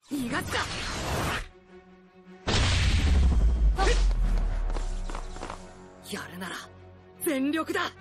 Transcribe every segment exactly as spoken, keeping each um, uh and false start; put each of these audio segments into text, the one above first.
逃がすか。やるなら全力だ。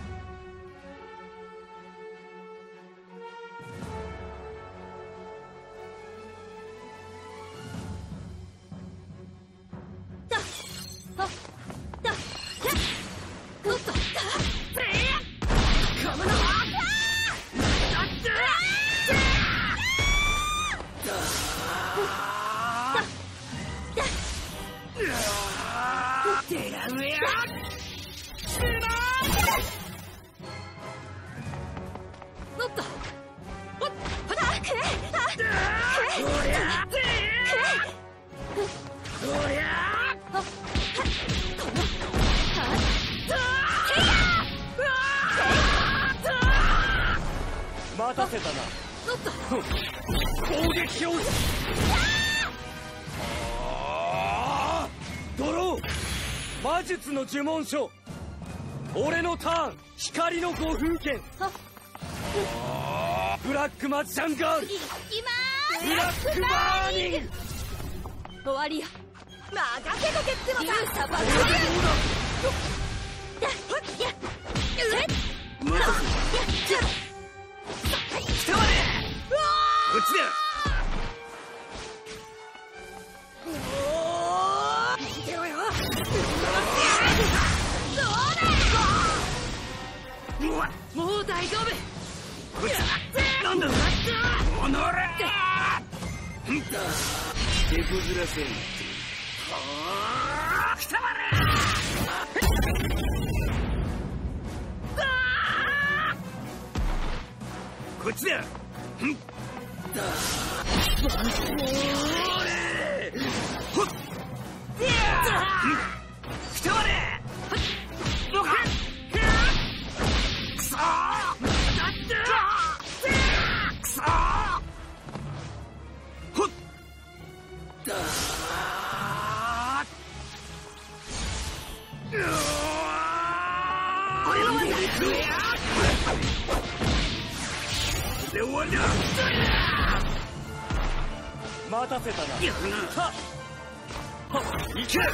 待たせたな。攻撃をドロー魔術の呪文書。俺のターン光の五風剣。ブラックマジシャンガール。ブラックバーニング。 終わりや。任せとけってのさ。さばく。 来たまで。こっちだ。 もう大丈夫。 こっちなんだ。おのれ。手こずらせん。来たまれ。こっちだ。来たまれ。くそー。くそー。ほっ。で終わりだ。待たせたな。はっはっ行け。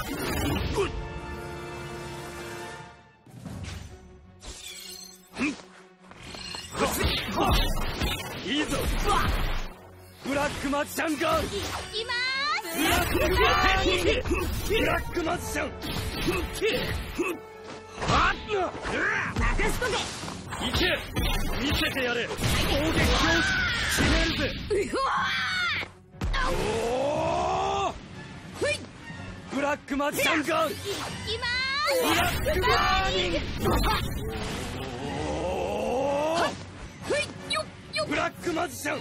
いいぞ。ブラックマジシャンガール。ブラックマジシャン。ブラックマジシャン。はっ任しとけ。 行け。見せてやれ。攻撃を決めるぜ。おお。ブラックマジシャンガール。ブラックバーニング。おお。ブラックマジシャン。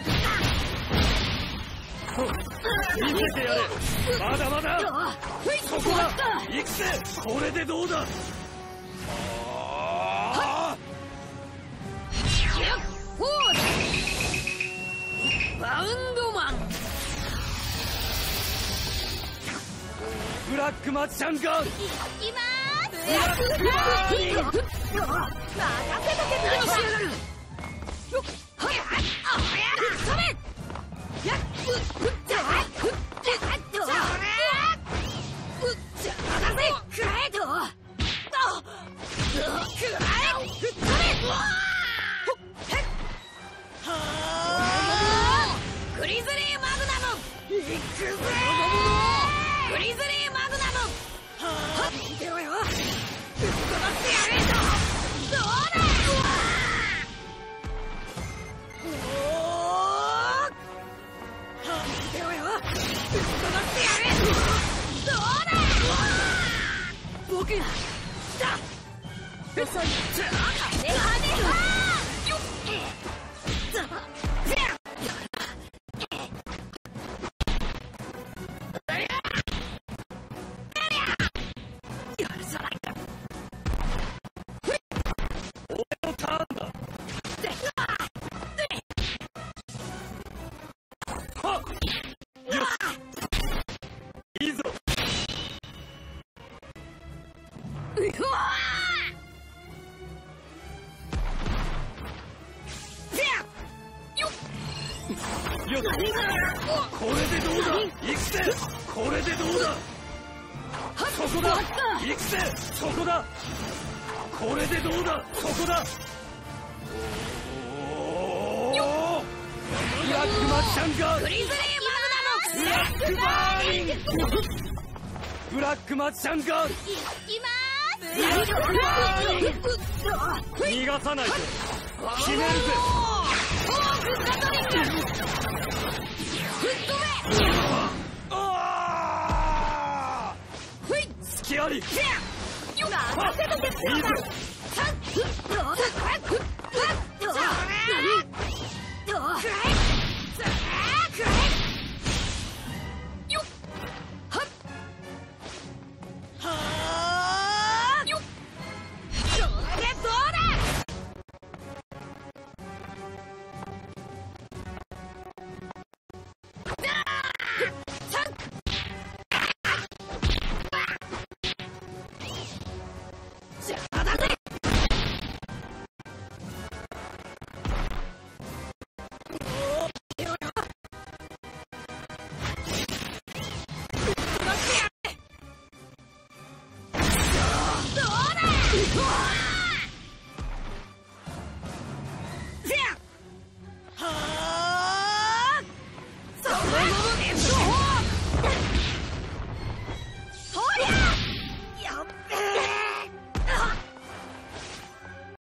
見せてやれ。まだまだ。そこだ。行くぜ。これでどうだ。 バウンドマン。 ブラックマジシャンガール。 ブラックバーニング。任せとけ。何しやがる。よっはやあやっそれ。やっうっじゃあうっじゃあっとうっじゃあだぜくらえとあっくらえそれグリズリーマグナム。いくぜ。グリズリーマグナム。はっ見てろよ。ぶっ飛ばしてやれと。どうだ。おー見てろよ。ぶっ飛ばしてやれ。どうだ。僕が来た。遅い。金がねえ。よっザバゼア。 よよ。これでどうだ。行くぜ。これでどうだ。そこだ。行くぜ。そこだ。これでどうだ。そこだ。おお。ブラックマジシャンガール。 フリズリーマグナム。 ブラックバーニング。ブラックマジシャンガール。 いきまーす。 ブラックバーニング。逃がさないぞ。決めるぜ。 フォークガトリング。吹っ飛べ。 ああ。 ふい。 隙あり。 よっ。任せとけ。 いいぞ。 どうだ。